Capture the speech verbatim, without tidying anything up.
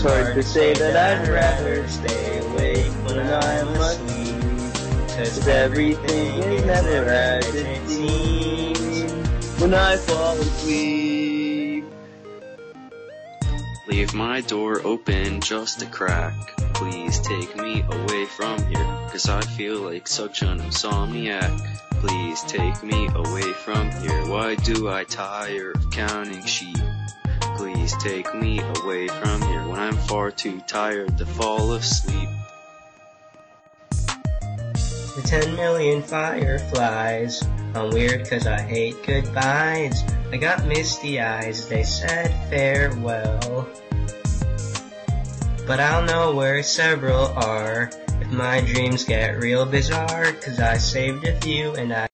hard to say that I'd rather stay awake when I'm asleep, 'cause everything is never as it seems when I fall asleep. Leave my door open just a crack. Please take me away from here, 'cause I feel like such an insomniac. Please take me away from here. Why do I tire of counting sheep? Please take me away from here when I'm far too tired to fall asleep. The ten million fireflies. I'm weird 'cause I hate goodbyes. I got misty eyes, they said farewell. But I'll know where several are if my dreams get real bizarre, 'cause I saved a few and I